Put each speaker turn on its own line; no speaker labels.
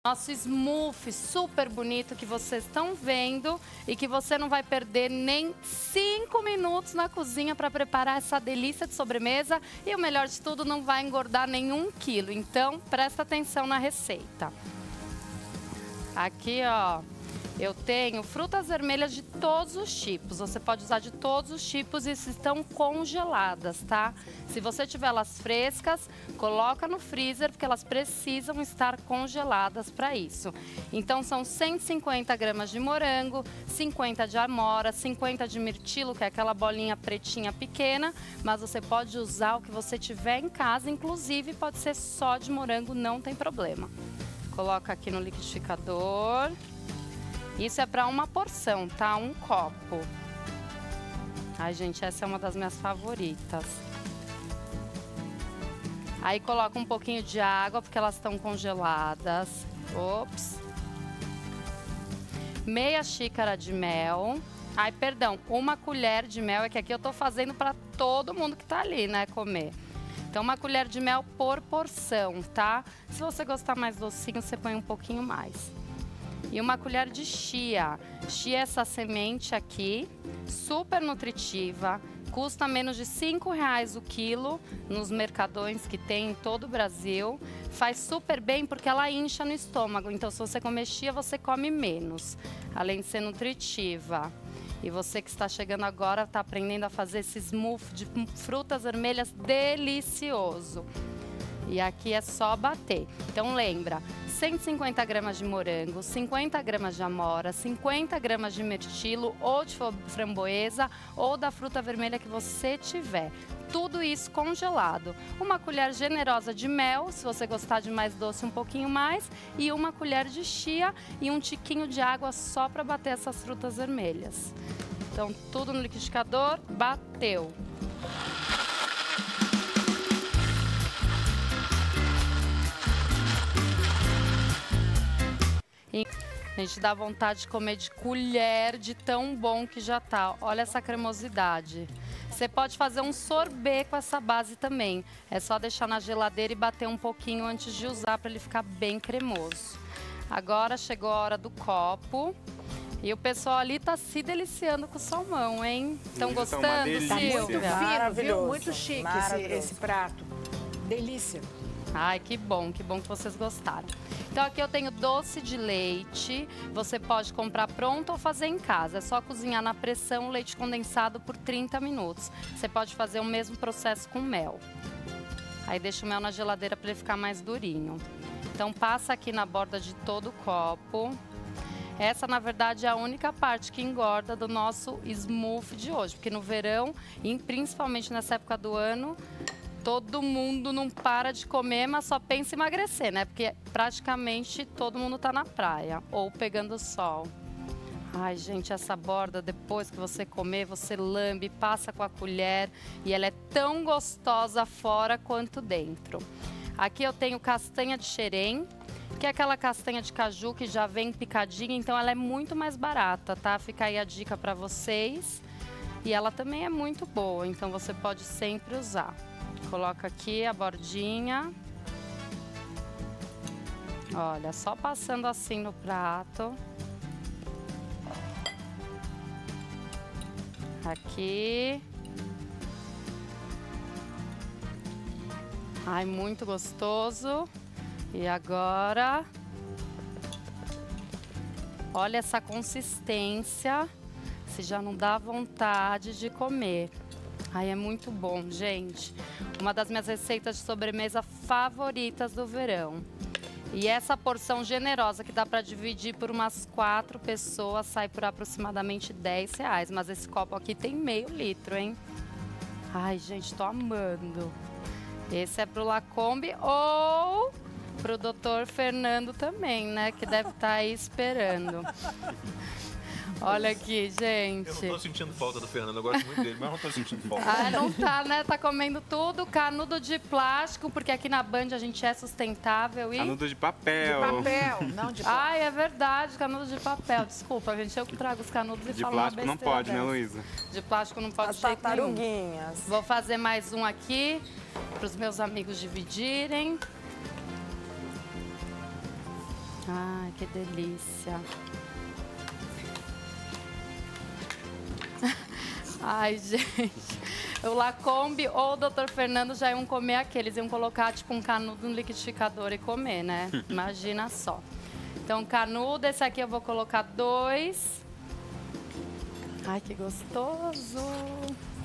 Nosso smoothie super bonito que vocês estão vendo e que você não vai perder nem 5 minutos na cozinha para preparar essa delícia de sobremesa e o melhor de tudo, não vai engordar nenhum quilo. Então, presta atenção na receita. Aqui, ó, eu tenho frutas vermelhas de todos os tipos. Você pode usar de todos os tipos e estão congeladas, tá? Se você tiver elas frescas, coloca no freezer, porque elas precisam estar congeladas para isso. Então, são 150 gramas de morango, 50 de amora, 50 de mirtilo, que é aquela bolinha pretinha pequena, mas você pode usar o que você tiver em casa, inclusive pode ser só de morango, não tem problema. Coloca aqui no liquidificador. Isso é para uma porção, tá? Um copo. Ai, gente, essa é uma das minhas favoritas. Aí coloca um pouquinho de água, porque elas estão congeladas. Ops. Meia xícara de mel. Ai, perdão, uma colher de mel. É que aqui eu tô fazendo para todo mundo que tá ali, né, comer. Então, uma colher de mel por porção, tá? Se você gostar mais docinho, você põe um pouquinho mais. E uma colher de chia. Chia é essa semente aqui, super nutritiva, custa menos de R$5 o quilo nos mercadões que tem em todo o Brasil. Faz super bem porque ela incha no estômago, então se você comer chia, você come menos, além de ser nutritiva. E você que está chegando agora, está aprendendo a fazer esse smoothie de frutas vermelhas delicioso. E aqui é só bater. Então lembra, 150 gramas de morango, 50 gramas de amora, 50 gramas de mirtilo ou de framboesa ou da fruta vermelha que você tiver. Tudo isso congelado. Uma colher generosa de mel, se você gostar de mais doce, um pouquinho mais. E uma colher de chia e um tiquinho de água só para bater essas frutas vermelhas. Então tudo no liquidificador, bateu. A gente dá vontade de comer de colher, de tão bom que já tá. Olha essa cremosidade. Você pode fazer um sorbet com essa base também. É só deixar na geladeira e bater um pouquinho antes de usar para ele ficar bem cremoso. Agora chegou a hora do copo. E o pessoal ali tá se deliciando com o salmão, hein? Estão gostando, Silvia?
Muito fino, viu? Muito chique esse prato. Delícia.
Ai, que bom que vocês gostaram. Então aqui eu tenho doce de leite, você pode comprar pronto ou fazer em casa. É só cozinhar na pressão leite condensado por 30 minutos. Você pode fazer o mesmo processo com mel. Aí deixa o mel na geladeira para ele ficar mais durinho. Então passa aqui na borda de todo o copo. Essa, na verdade, é a única parte que engorda do nosso smoothie de hoje. Porque no verão, e principalmente nessa época do ano, todo mundo não para de comer, mas só pensa em emagrecer, né? Porque praticamente todo mundo tá na praia ou pegando sol. Ai, gente, essa borda, depois que você comer, você lambe, passa com a colher e ela é tão gostosa fora quanto dentro. Aqui eu tenho castanha de xerém, que é aquela castanha de caju que já vem picadinha, então ela é muito mais barata, tá? Fica aí a dica pra vocês. E ela também é muito boa, então você pode sempre usar. Coloca aqui a bordinha. Olha, só passando assim no prato. Aqui. Ai, muito gostoso. E agora, olha essa consistência, se já não dá vontade de comer. Ai, é muito bom, gente. Uma das minhas receitas de sobremesa favoritas do verão. E essa porção generosa que dá para dividir por umas 4 pessoas sai por aproximadamente R$10. Mas esse copo aqui tem meio litro, hein? Ai, gente, tô amando. Esse é pro Lacombe ou pro Dr. Fernando também, né? Que deve estar aí esperando. Olha aqui, gente.
Eu não tô sentindo falta do Fernando, eu gosto muito dele, mas não tô sentindo falta.
Ah, não tá, né? Tá comendo tudo. Canudo de plástico, porque aqui na Band a gente é sustentável e...
Canudo de papel.
De papel, não de plástico.
Ai, é verdade, canudo de papel. Desculpa, gente, eu que trago os canudos e falo uma besteira.
De plástico não pode,
dessa.
né, Luísa?
De plástico não pode
As
de jeito nenhum.
tartaruguinhas.
Vou fazer mais um aqui, para os meus amigos dividirem. Ai, que delícia. Ai, gente. O Lacombe ou o Dr. Fernando já iam comer aqueles. Iam colocar, tipo, um canudo no liquidificador e comer, né? Imagina só. Então, canudo, esse aqui eu vou colocar 2. Ai, que gostoso.